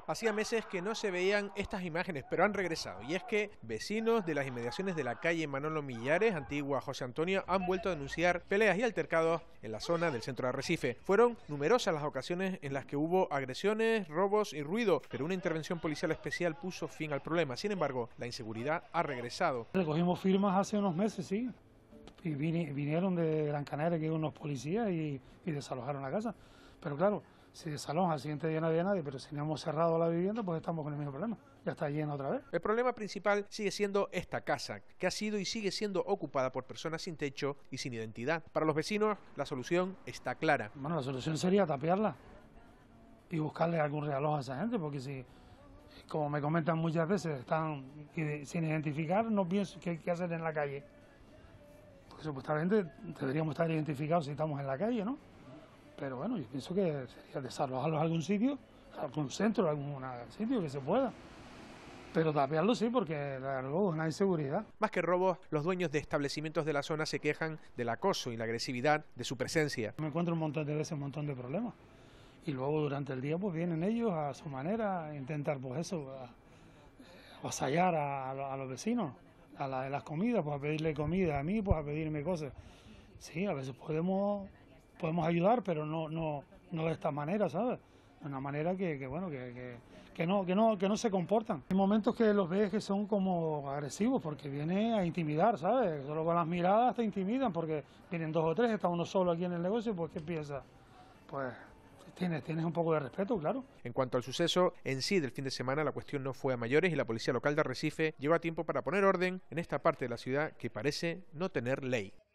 Hacía meses que no se veían estas imágenes, pero han regresado. Y es que vecinos de las inmediaciones de la calle Manolo Millares, antigua José Antonio, han vuelto a denunciar peleas y altercados en la zona del centro de Arrecife. Fueron numerosas las ocasiones en las que hubo agresiones, robos y ruido, pero una intervención policial especial puso fin al problema. Sin embargo, la inseguridad ha regresado. Recogimos firmas hace unos meses, sí, y vinieron de Gran Canaria, que unos policías, y desalojaron la casa. Pero claro, si desalojan al siguiente día no había nadie, pero si no hemos cerrado la vivienda, pues estamos con el mismo problema. Ya está llena otra vez. El problema principal sigue siendo esta casa, que ha sido y sigue siendo ocupada por personas sin techo y sin identidad. Para los vecinos, la solución está clara. Bueno, la solución sería tapiarla y buscarle algún reloj a esa gente, porque si, como me comentan muchas veces, están sin identificar, no pienso qué hacer en la calle. Porque supuestamente deberíamos estar identificados si estamos en la calle, ¿no? Pero bueno, yo pienso que sería desalojarlos a algún sitio, algún centro, algún sitio que se pueda. Pero tapiarlo sí, porque luego es una inseguridad. Más que robos, los dueños de establecimientos de la zona se quejan del acoso y la agresividad de su presencia. Me encuentro un montón de veces un montón de problemas. Y luego durante el día pues vienen ellos a su manera a intentar pues eso, avasallar a los vecinos, a las comidas, pues a pedirle comida a mí, pues a pedirme cosas. Sí, a veces podemos ayudar, pero no de esta manera, ¿sabes? De una manera que no se comportan. Hay momentos que los ves que son como agresivos, porque viene a intimidar, ¿sabes? Solo con las miradas te intimidan, porque vienen dos o tres, está uno solo aquí en el negocio, pues ¿qué piensas? Pues tienes un poco de respeto, claro. En cuanto al suceso en sí del fin de semana, la cuestión no fue a mayores y la policía local de Arrecife llegó a tiempo para poner orden en esta parte de la ciudad que parece no tener ley.